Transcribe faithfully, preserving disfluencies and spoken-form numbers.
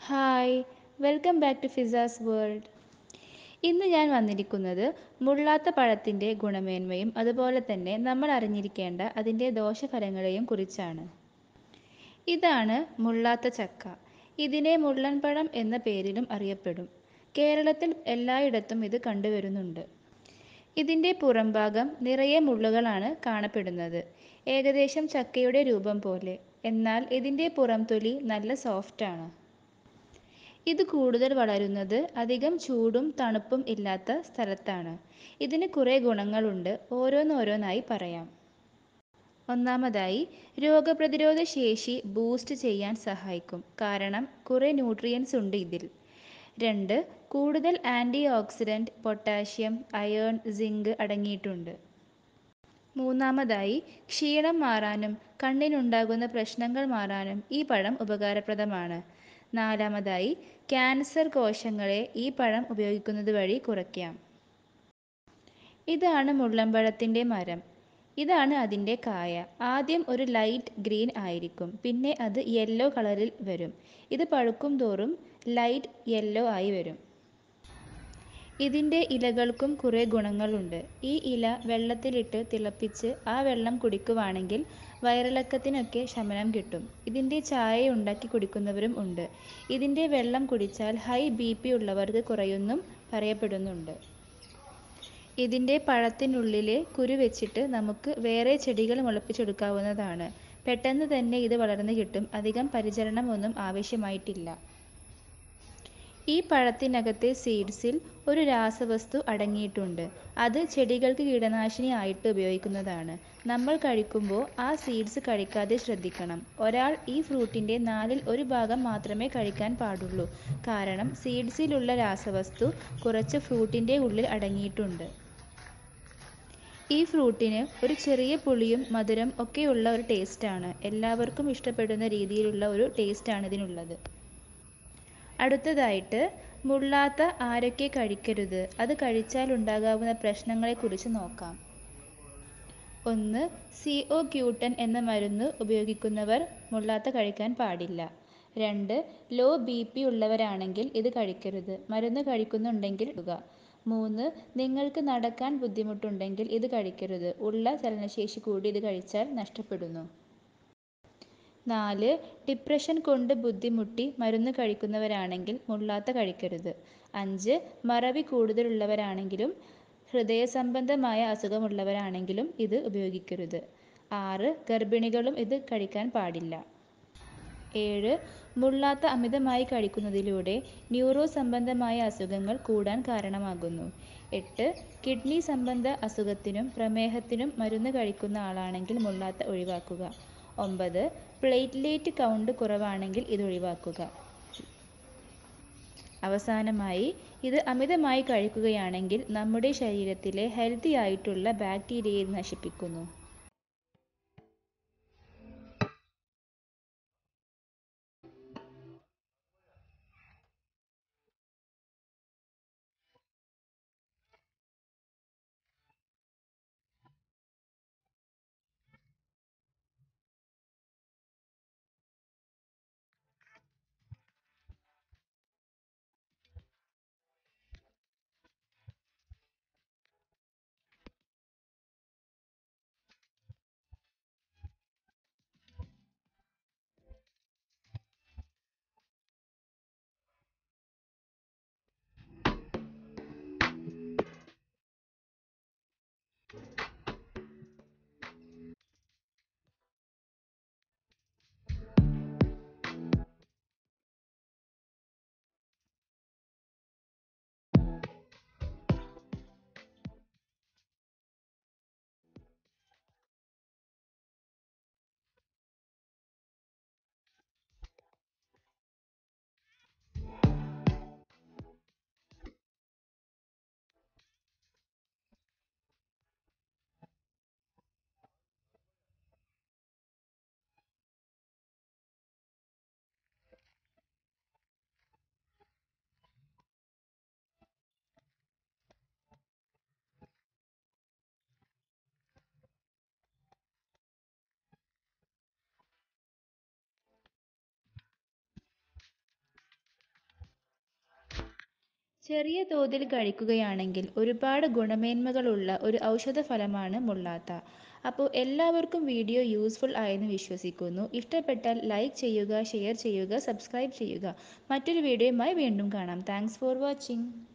Hi, welcome back to Fiza's world. ഇന്ന് ഞാൻ വന്നിരിക്കുന്നത് മുള്ളാത്ത പഴത്തിൻ്റെ ഗുണമേന്മയും അതുപോലെ തന്നെ നമ്മൾ അറിഞ്ഞിരിക്കേണ്ട അതിൻ്റെ ദോഷഫലങ്ങളെയും കുറിച്ചാണ്. ഇതാണ് മുള്ളാത്ത ചക്ക. ഇതിനെ മുള്ളൻ പഴം എന്ന പേരിലും അറിയപ്പെടും. കേരളത്തിൽ എല്ലായിടത്തും ഇത് കണ്ടുവരുന്നുണ്ട്. ഇതിൻ്റെ പുറംഭാഗം നിറയെ മുള്ളുകളാണ് കാണപ്പെടുന്നത്, ഏകദേശം ചക്കയുടെ രൂപം പോലെ. എന്നാൽ ഇതിൻ്റെ പുറംതൊലി നല്ല സോഫ്റ്റാണ്. ഇത് കൂടുതൽ വളരുന്നത് അധികം ചൂടും തണുപ്പും ഇല്ലാത്ത സ്ഥലത്താണ്. ഇതിന് കുറേ ഗുണങ്ങളുണ്ട്, ഓരോന്നോരോന്നായി പറയാം. ഒന്നാമതായി, രോഗപ്രതിരോധ ശേഷി ബൂസ്റ്റ് ചെയ്യാൻ സഹായിക്കും, കാരണം കുറേ ന്യൂട്രിയൻസ് ഉണ്ട് ഇതിൽ. രണ്ട്, കൂടുതൽ antioxidant, potassium, iron, zinc അടങ്ങിയിട്ടുണ്ട്. മൂന്നാമതായി, ക്ഷീണം മാറാനും കണ്ണിനുണ്ടാകുന്ന പ്രശ്നങ്ങൾ മാറാനും ഈ പഴം ഉപകാരപ്രദമാണ്. നാലാമതായി, ക്യാൻസർ കോശങ്ങളെ ഈ പഴം ഉപയോഗിക്കുന്നത് വഴി കുറയ്ക്കാം. ഇതാണ് മുള്ളൻപഴത്തിൻ്റെ മരം. ഇതാണ് അതിൻ്റെ കായ. ആദ്യം ഒരു ലൈറ്റ് ഗ്രീൻ ആയിരിക്കും, പിന്നെ അത് യെല്ലോ കളറിൽ വരും. ഇത് പഴുക്കും തോറും ലൈറ്റ് യെല്ലോ ആയി വരും. ഇതിൻ്റെ ഇലകൾക്കും കുറേ ഗുണങ്ങളുണ്ട്. ഈ ഇല വെള്ളത്തിലിട്ട് തിളപ്പിച്ച് ആ വെള്ളം കുടിക്കുവാണെങ്കിൽ വയറിളക്കത്തിനൊക്കെ ശമനം കിട്ടും. ഇതിൻ്റെ ചായ ഉണ്ടാക്കി കുടിക്കുന്നവരും ഉണ്ട്. ഇതിൻ്റെ വെള്ളം കുടിച്ചാൽ ഹൈ ബി പി ഉള്ളവർക്ക് കുറയുമെന്നും പറയപ്പെടുന്നുണ്ട്. ഇതിൻ്റെ പഴത്തിനുള്ളിലെ കുരു വെച്ചിട്ട് നമുക്ക് വേറെ ചെടികൾ മുളപ്പിച്ചെടുക്കാവുന്നതാണ്. പെട്ടെന്ന് തന്നെ ഇത് വളർന്നു കിട്ടും, അധികം പരിചരണം ഒന്നും ആവശ്യമായിട്ടില്ല. ഈ പഴത്തിനകത്തെ സീഡ്സിൽ ഒരു രാസവസ്തു അടങ്ങിയിട്ടുണ്ട്. അത് ചെടികൾക്ക് കീടനാശിനി ആയിട്ട് ഉപയോഗിക്കുന്നതാണ്. നമ്മൾ കഴിക്കുമ്പോൾ ആ സീഡ്സ് കഴിക്കാതെ ശ്രദ്ധിക്കണം. ഒരാൾ ഈ ഫ്രൂട്ടിൻ്റെ നാലിൽ ഒരു ഭാഗം മാത്രമേ കഴിക്കാൻ പാടുള്ളൂ, കാരണം സീഡ്സിലുള്ള രാസവസ്തു കുറച്ച് ഫ്രൂട്ടിൻ്റെ ഉള്ളിൽ അടങ്ങിയിട്ടുണ്ട്. ഈ ഫ്രൂട്ടിന് ഒരു ചെറിയ പുളിയും മധുരം ഒക്കെയുള്ള ഒരു ടേസ്റ്റാണ്. എല്ലാവർക്കും ഇഷ്ടപ്പെടുന്ന രീതിയിലുള്ള ഒരു ടേസ്റ്റാണ് ഇതിനുള്ളത്. അടുത്തതായിട്ട്, മുള്ളാത്ത ആരൊക്കെ കഴിക്കരുത്, അത് കഴിച്ചാൽ ഉണ്ടാകാവുന്ന പ്രശ്നങ്ങളെക്കുറിച്ച് നോക്കാം. ഒന്ന്, സി ഒ ക്യൂട്ടൻ എന്ന മരുന്ന് ഉപയോഗിക്കുന്നവർ മുള്ളാത്ത കഴിക്കാൻ പാടില്ല. രണ്ട്, ലോ ബി പി ഉള്ളവരാണെങ്കിൽ ഇത് കഴിക്കരുത്, മരുന്ന് കഴിക്കുന്നുണ്ടെങ്കിൽ ഇടുക. മൂന്ന്, നിങ്ങൾക്ക് നടക്കാൻ ബുദ്ധിമുട്ടുണ്ടെങ്കിൽ ഇത് കഴിക്കരുത്, ഉള്ള ചലനശേഷി കൂടി ഇത് കഴിച്ചാൽ നഷ്ടപ്പെടുന്നു. നാല്, ഡിപ്രഷൻ കൊണ്ട് ബുദ്ധിമുട്ടി മരുന്ന് കഴിക്കുന്നവരാണെങ്കിൽ മുള്ളാത്ത കഴിക്കരുത്. അഞ്ച്, മറവി കൂടുതലുള്ളവരാണെങ്കിലും ഹൃദയ സംബന്ധമായ അസുഖമുള്ളവരാണെങ്കിലും ഇത് ഉപയോഗിക്കരുത്. ആറ്, ഗർഭിണികളും ഇത് കഴിക്കാൻ പാടില്ല. ഏഴ്, മുള്ളാത്ത അമിതമായി കഴിക്കുന്നതിലൂടെ ന്യൂറോ സംബന്ധമായ അസുഖങ്ങൾ കൂടാൻ കാരണമാകുന്നു. എട്ട്, കിഡ്നി സംബന്ധ അസുഖത്തിനും പ്രമേഹത്തിനും മരുന്ന് കഴിക്കുന്ന ആളാണെങ്കിൽ മുള്ളാത്ത ഒഴിവാക്കുക. ഒമ്പത്, പ്ലേറ്റ്ലേറ്റ് കൗണ്ട് കുറവാണെങ്കിൽ ഇത് ഒഴിവാക്കുക. അവസാനമായി, ഇത് അമിതമായി കഴിക്കുകയാണെങ്കിൽ നമ്മുടെ ശരീരത്തിലെ ഹെൽത്തി ആയിട്ടുള്ള ബാക്ടീരിയയെ നശിപ്പിക്കുന്നു. ചെറിയ തോതിൽ കഴിക്കുകയാണെങ്കിൽ ഒരുപാട് ഗുണമേന്മകളുള്ള ഒരു ഔഷധഫലമാണ് മുള്ളാത്ത. അപ്പോൾ എല്ലാവർക്കും വീഡിയോ യൂസ്ഫുൾ ആയെന്ന് വിശ്വസിക്കുന്നു. ഇഷ്ടപ്പെട്ടാൽ ലൈക്ക് ചെയ്യുക, ഷെയർ ചെയ്യുക, സബ്സ്ക്രൈബ് ചെയ്യുക. മറ്റൊരു വീഡിയോയുമായി വീണ്ടും കാണാം. Thanks for watching.